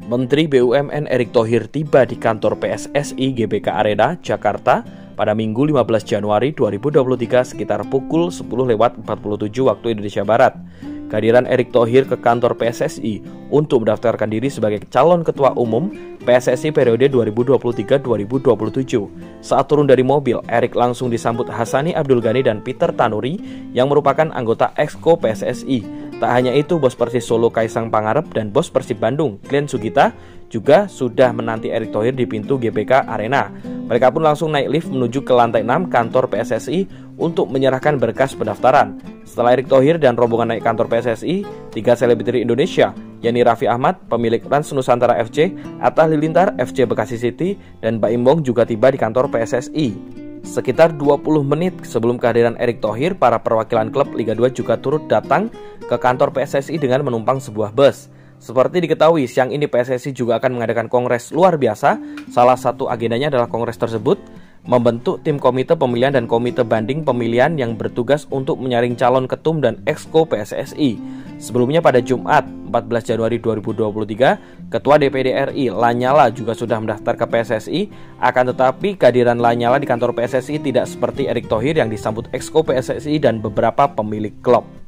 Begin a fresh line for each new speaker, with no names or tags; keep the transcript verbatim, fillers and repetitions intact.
Menteri B U M N Erick Thohir tiba di kantor P S S I G B K Arena, Jakarta pada Minggu lima belas Januari dua ribu dua puluh tiga sekitar pukul sepuluh lewat empat puluh tujuh waktu Indonesia Barat. Kehadiran Erick Thohir ke kantor P S S I untuk mendaftarkan diri sebagai calon ketua umum P S S I periode dua ribu dua puluh tiga sampai dua ribu dua puluh tujuh. Saat turun dari mobil, Erick langsung disambut Hassani Abdul Ghani dan Peter Tanuri yang merupakan anggota Exco P S S I. Tak hanya itu, bos Persis Solo Kaisang Pangarep dan bos Persib Bandung Glenn Sugita juga sudah menanti Erick Thohir di pintu G B K Arena. Mereka pun langsung naik lift menuju ke lantai enam kantor P S S I untuk menyerahkan berkas pendaftaran. Setelah Erick Thohir dan rombongan naik kantor P S S I, tiga selebriti Indonesia, yakni Raffi Ahmad, pemilik Rans Nusantara F C, Atta Halilintar, F C Bekasi City, dan Baim Wong juga tiba di kantor P S S I. Sekitar dua puluh menit sebelum kehadiran Erick Thohir, para perwakilan klub Liga dua juga turut datang ke kantor P S S I dengan menumpang sebuah bus. Seperti diketahui, siang ini P S S I juga akan mengadakan kongres luar biasa. Salah satu agendanya adalah kongres tersebut membentuk tim komite pemilihan dan komite banding pemilihan yang bertugas untuk menyaring calon ketum dan exco P S S I. Sebelumnya pada Jumat empat belas Januari dua ribu dua puluh tiga, Ketua D P D R I Lanyala juga sudah mendaftar ke P S S I. Akan tetapi kehadiran Lanyala di kantor P S S I tidak seperti Erick Thohir yang disambut exco P S S I dan beberapa pemilik klub.